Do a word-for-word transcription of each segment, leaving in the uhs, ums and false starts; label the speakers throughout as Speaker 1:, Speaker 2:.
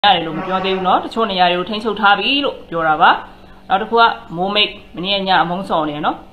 Speaker 1: ရတယ်လို့မပြောသေးဘူးเนาะတချို့နေရာတွေကိုထိန်းချုပ်ထားပြီလို့ပြောတာပါနောက်တစ်ခုကမိုးမိတ်မနေ့ညအမုန်းစော်နေเนาะ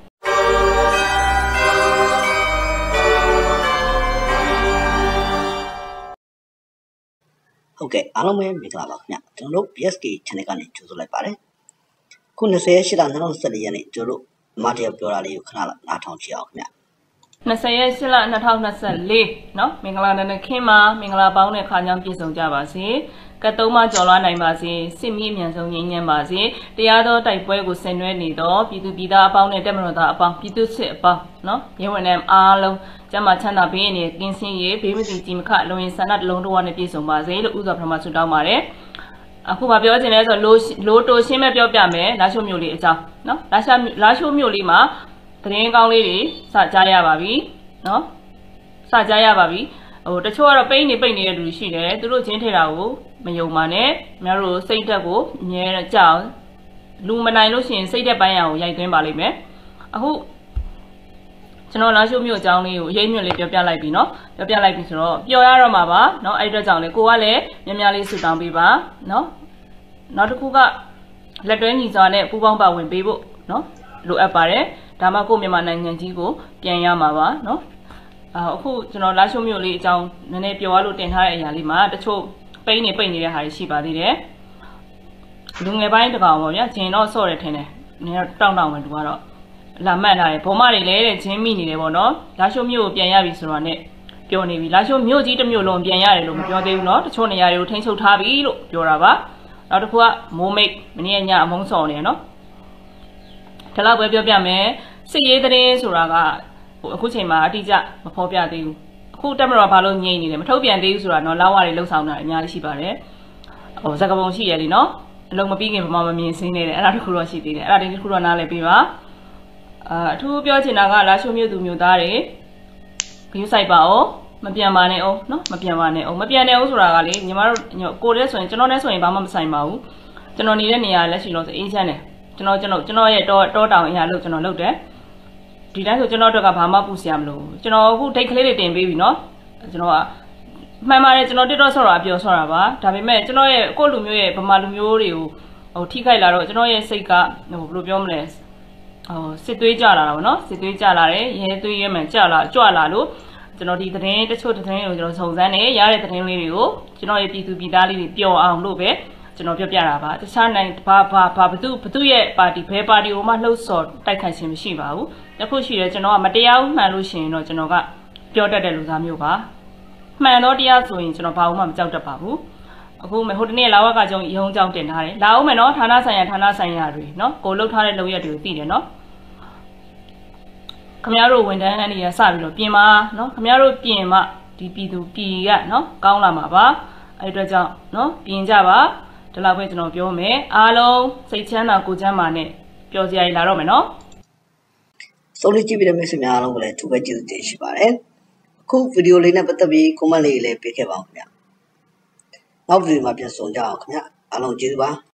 Speaker 2: ဟုတ်ကဲ့အားလုံးပဲမင်္ဂလာပါခင်ဗျကျွန်တော်တို့ B S K channel ကနေကြိုဆိုလိုက်ပါတယ်ခု၂၀ရက်၈လ၂၀၂၄ရက်နေ့ကျွန်တော်တို့မတရပြောတာလေးကိုခဏနားထောင်ကြည့်အောင်ခင်ဗျ
Speaker 1: ၂၀ရက်၈လ၂၀၂၄เนาะမင်္ဂလာနံခင်းမှာမင်္ဂလာပေါင်းတဲ့ခါကြောင့်ပြည့်စုံကြပါစေကတ်သုံးမကျော်လွှားနိုင်ပါစေစစ်မီးအမြန်ဆုံးငြိမ်းချမ်းပါစေတရားသောတိုက်ပွဲကိုဆင်နွှဲနေသောပြည်သူပြည်သားအပေါင်းနဲ့တက်မတော်သားအပေါင်းပြည်သူစစ်အပေါင်းเนาะရဲဝန်ထမ်းအားလုံးကျမ်းမာချမ်းသာဘေးအနေကင်းစင်ရေးဘေးမသိကြီးမခလုံရင်ဆန္ဒတလုံးတော်နဲ့ပြည့်စုံပါစေလို့ဥစွာပထမဆုတောင်းပါတယ်အခုဗာပြောချင်လဲဆိုလိုလိုတိုရှင်းမဲ့ပြောပြမယ်လာရှိုးမြို့လေးအကြောင်းเนาะလာရှာလာရှိုးမြို့လေးမှာသတင်းကောင်းလေးတွေစကြားရပါပြီเนาะစကြားရပါပြီဟိုတချို့ကတော့ပိန်းနေပိန်းနေတဲ့လူရှိတယ်သူတို့ချင်းထဲတာကိုမယုံပါနဲ့များတို့စိတ်သက်ကိုအမြဲကြောက်လူမနိုင်လို့ရှိရင်စိတ်သက်ပိုင်းရအောင်ရိုက်သွင်းပါလိမ့်မယ်အခုကျွန်တော်လာရှိုးမြို့အကြောင်းလေးကိုအရေးမြွတ်လေးပြောပြလိုက်ပြီเนาะပြောပြလိုက်ပြီဆိုတော့ပျော်ရတော့မှာပါเนาะအဲ့အတွက်ကြောင့်လေကိုကလည်းများများလေးဆူတောင်းပေးပါเนาะနောက်တစ်ခုကလက်တွဲညီစွာနဲ့ပူးပေါင်းပါဝင်ပေးဖို့เนาะလိုအပ်ပါတယ်ဒါမှကိုမြန်မာနိုင်ငံကြီးကိုပြန်ရမှာပါเนาะအခုကျွန်တော်လာရှိုးမြို့လေးအကြောင်းနည်းနည်းပြောရလို့တင်ထားတဲ့အရာလေးမှာတချို့ပိန်းနေပိတ်နေတဲ့ဟာတွေရှိပါသေးတယ်လူငယ်ပိုင်းတကောင်ပေါ့ဗျာဂျင်တော့ဆော့တယ်ထင်တယ်နည်းတော့တောင်းတောင်းပဲသူကတော့လာမှတ်လာတယ်ဘုံမတွေလည်းတဲ့ဂျင်းမိနေတယ်ပေါ့နော်လာရှိုးမြို့ကိုပြန်ရပြီဆိုတော့ ਨੇ ပြောနေပြီလာရှိုးမြို့ကြီးတစ်မြို့လုံးပြန်ရတယ်လို့မပြောသေးဘူးเนาะတချို့နေရာတွေကိုထိန်းချုပ်ထားပြီလို့ပြောတာပါနောက်တစ်ခုကမိုးမိတ်မနေ့ညအမုန်းစော်နေเนาะဒီလောက်ပဲပြောပြမယ်စစ်ရေးသတင်းဆိုတာကဟိုအခုချိန်မှာအတိအကျမဖော်ပြသေးဘူးအခုတက်မတော်ဘာလို့ငြိမ့်နေတယ်မထုတ်ပြန်သေးဘူးဆိုတာเนาะလောက်ဝါတွေလှုပ်ဆောင်တာအများကြီးရှိပါတယ်ဟိုဇက်ကပုံရှိရလीเนาะအလုံးမပြီးခင်ဘာမှမမြင်စင်းနေတယ်အဲ့ဒါတခုတော့ရှိသေးတယ်အဲ့ဒါတခုတော့နားလည်ပြီးပါအာအထူးပြောချင်တာကလာရှိုးမြို့သူမြို့သားတွေဂရုစိုက်ပါအောင်မပြန်ပါနဲ့အောင်เนาะမပြန်ပါနဲ့အောင်မပြန်နဲ့အောင်ဆိုတာကလေညီမတို့ကိုယ်တည်းဆိုရင်ကျွန်တော်နဲ့ဆိုရင်ဘာမှမဆိုင်ပါဘူးကျွန်တော်နေတဲ့နေရာလက်ရှိလို့ဆိုအေးချမ်းတယ်ကျွန်တော်ကျွန်တော်ကျွန်တော်ရဲ့တောတောတောင်အရာလို့ကျွန်တော်လုပ်တယ်ဒီတိုင်းဆိုကျွန်တော်တို့ကဘာမှပူစရာမလိုဘူးကျွန်တော်အခုဒိတ်ကလေးတွေတင်ပေးပြီเนาะကျွန်တော်ကမှန်ပါတယ်ကျွန်တော်တက်တော့ဆော့တာအပြောဆော့တာပါဒါပေမဲ့ကျွန်တော်ရဲ့ကိုယ့်လူမျိုးရဲ့ဗမာလူမျိုးတွေကိုဟိုထိခိုက်လာတော့ကျွန်တော်ရဲ့စိတ်ကဟိုဘယ်လိုပြောမလဲဟိုစစ်သွေးကြလာတာပေါ့เนาะစစ်သွေးကြလာတယ်ရဲသွေးရဲမှန်ကြလာကြွလာလို့ကျွန်တော်ဒီသတင်းတချို့သတင်းကိုကျွန်တော်စုံစမ်းနေရတဲ့သတင်းလေးတွေကိုကျွန်တော်ရဲ့ပြည်သူပြည်သားလေးတွေပျော်အောင်လို့ပဲကျွန်တော်ပြောပြတာပါတခြားနိုင်ဘာဘာဘာဘသူဘသူရဲ့ပါတီဘဲပါတီကိုမှလှုပ်ဆော်တိုက်ခိုက်ခြင်းမရှိပါဘူးတခုရှိတယ်ကျွန်တော်ကမတရားမှန်လို့ရှိရင်တော့ကျွန်တော်ကပြောတတ်တဲ့လူသားမျိုးပါမှန်တော့တရားဆိုရင်ကျွန်တော်ဘာမှမကြောက်တတ်ပါဘူးအခုမဟိုတနေ့လာဝကကြောင့်ရုံးကြောင့်တင်ထားတယ်လာအောင်မယ်နော်ဌာနဆိုင်ရာဌာနဆိုင်ရာတွေနော်ကိုလှုပ်ထားတဲ့လုပ်ရက်တွေကိုသိတယ်နော်ခမရတို့ဝန်ထမ်းအနေနဲ့စပြီးတော့ပြင်ပါနော်ခမရတို့ပြင်မှဒီပြည်သူပြည်ကနော်ကောင်းလာမှာပါအဲ့အတွက်ကြောင့်နော်ပြင်ကြပါဒီလောက်ပဲကျွန်တော်ပြောမယ်အားလုံးစိတ်ချမ်းသာကိုယ်ချမ်းသာနဲ့ပျော်စရာကြီးလာတော့မယ်နော်
Speaker 2: ဆုံးလေးကြည့်ပြီးတဲ့မိတ်ဆွေများအားလုံးကိုလည်းသူပဲကျေးဇူးတင်ရှိပါတယ်အခုဗီဒီယိုလေးနဲ့ပတ်သက်ပြီး comment လေးလည်းပေးခဲ့ပါဦးခင်ဗျနောက်ဗီဒီယိုမှာပြန်ဆုံကြအောင်ခင်ဗျအားလုံးကျေးဇူးပါ